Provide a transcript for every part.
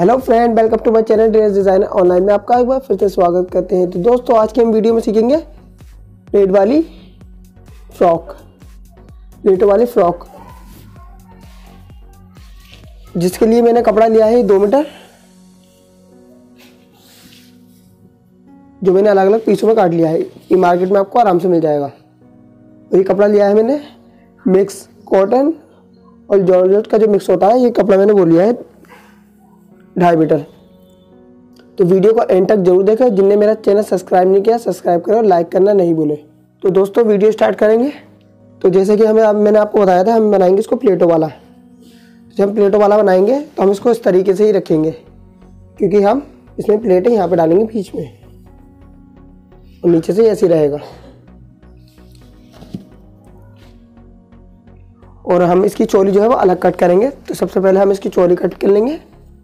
Hello friend, welcome to my channel dress design online में आपका एक बार फिर से स्वागत करते हैं। तो दोस्तों, आज के हम वीडियो में सीखेंगे प्लेट वाली फ्रॉक, जिसके लिए मैंने कपड़ा लिया है 2 मीटर, जो मैंने अलग अलग पीसों में काट लिया है। ये मार्केट में आपको आराम से मिल जाएगा। और ये कपड़ा लिया है मैंने मिक्स कॉटन और जॉर्जेट का जो मिक्स होता है, ये कपड़ा मैंने वो लिया है 2.5 मीटर। तो वीडियो को एंड तक जरूर देखें। जिनने मेरा चैनल सब्सक्राइब नहीं किया, सब्सक्राइब करें और लाइक करना नहीं भूलें। तो दोस्तों, वीडियो स्टार्ट करेंगे। तो जैसे कि मैंने आपको बताया था, हम बनाएंगे इसको प्लेटों वाला। जब हम प्लेटों वाला बनाएंगे तो हम इसको इस तरीके से ही रखेंगे, क्योंकि हम इसमें प्लेटें यहाँ पे डालेंगे बीच में और नीचे से ऐसे ही रहेगा। और हम इसकी चोली जो है वो अलग कट करेंगे। तो सबसे पहले हम इसकी चोली कट कर लेंगे।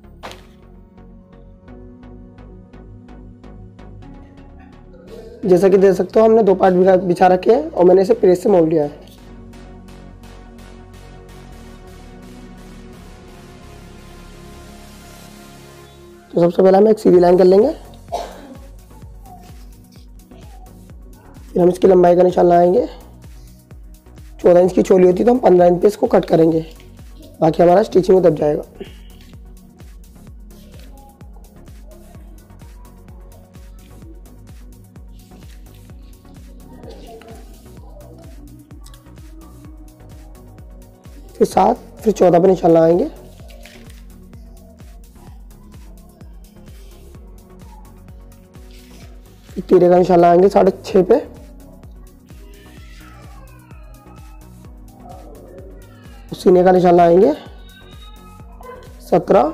जैसा कि देख सकते हो, हमने 2 पार्ट बिछा रखे हैं और मैंने इसे प्रेस से मोड़ लिया है। तो सबसे पहले हम एक सीधी लाइन कर लेंगे। फिर हम इसकी लंबाई का निशान लगाएंगे। 14 इंच की चोली होती है तो हम 15 इंच पे इसको कट करेंगे, बाकी हमारा स्टिचिंग में दब जाएगा। फिर 7, फिर 14 पे निशान लगाएंगे। फिर तीरे का निशान लगाएंगे 6.5 पे। सीने का निशान लगाएंगे 17।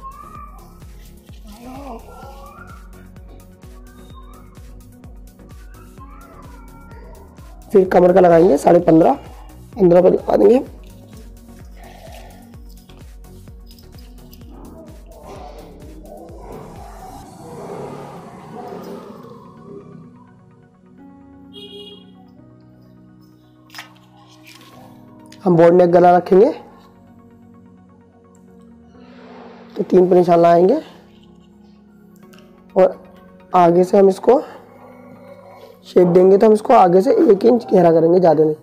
फिर कमर का लगाएंगे 15.5, 15 पर लगा देंगे। हम बोर्ड नेक गला रखेंगे तो 3 पर निशान लगाएंगे और आगे से हम इसको शेप देंगे। तो हम इसको आगे से 1 इंच गहरा करेंगे, ज़्यादा नहीं।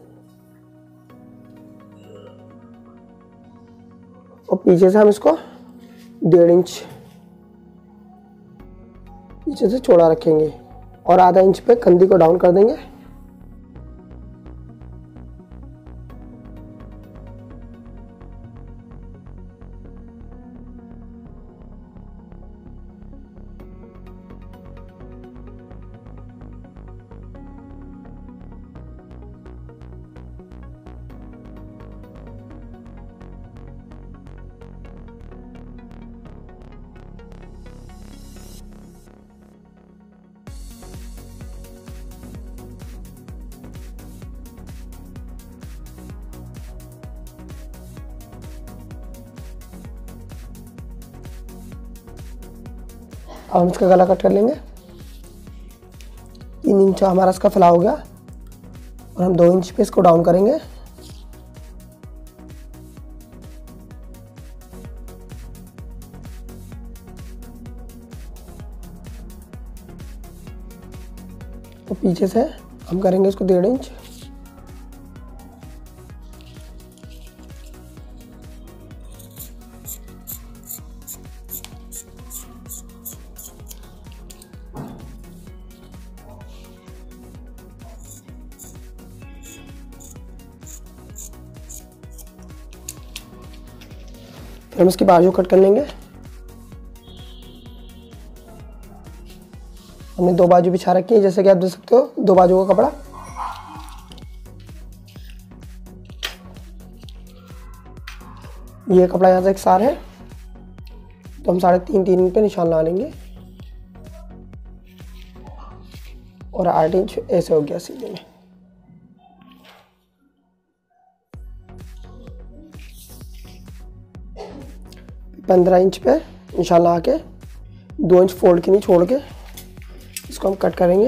और पीछे से हम इसको 1.5 इंच पीछे से चौड़ा रखेंगे और आधा इंच पे कंधी को डाउन कर देंगे। अब हम इसका गला कट कर लेंगे। 3 इंच हमारा इसका फैलाव हो गया और हम 2 इंच पे इसको डाउन करेंगे। तो पीछे से हम करेंगे इसको 1.5 इंच। फिर हम इसकी बाजू कट कर लेंगे। हमने 2 बाजू बिछा रखी है, जैसे कि आप देख सकते हो, 2 बाजू का कपड़ा। ये कपड़ा यहाँ से एक सार है तो हम 3.5 पे निशान लगा लेंगे और 8 इंच ऐसे हो गया सीधे में। पंद्रह इंच पे निशान लगा के 2 इंच फोल्ड के नहीं छोड़ के इसको हम कट करेंगे।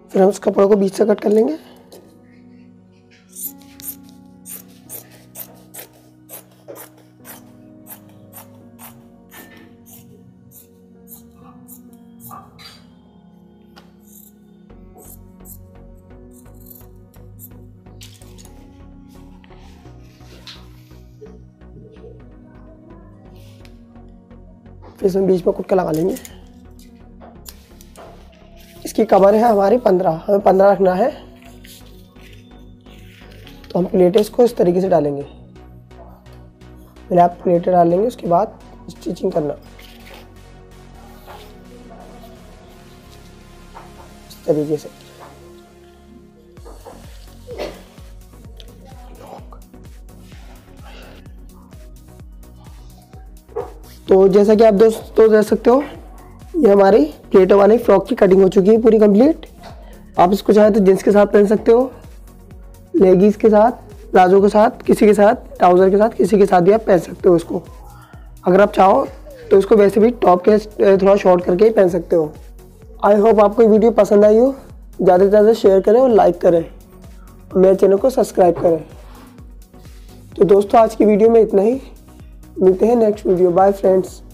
फिर हम उस कपड़े को बीच से कट कर लेंगे। फिर इसमें बीच में कुटका लगा लेंगे। इसकी कमर है हमारी 15, हमें 15 रखना है। तो हम प्लेटें इसको इस तरीके से डालेंगे। पहले आप प्लेटें डाल लेंगे, उसके बाद स्टिचिंग करना इस तरीके से। तो जैसा कि आप दोस्तों देख सकते हो, ये हमारी प्लेटों वाली फ्रॉक की कटिंग हो चुकी है पूरी कंप्लीट। आप इसको चाहे तो जींस के साथ पहन सकते हो, लेगीज के साथ, प्लाजो के साथ, किसी के साथ, ट्राउज़र के साथ, किसी के साथ भी आप पहन सकते हो इसको। अगर आप चाहो तो इसको वैसे भी टॉप के थोड़ा शॉर्ट करके ही पहन सकते हो। आई होप आपको ये वीडियो पसंद आई हो। ज़्यादा से ज़्यादा शेयर करें और लाइक करें और मेरे चैनल को सब्सक्राइब करें। तो दोस्तों आज की वीडियो में इतना ही, मिलते हैं नेक्स्ट वीडियो। Bye friends.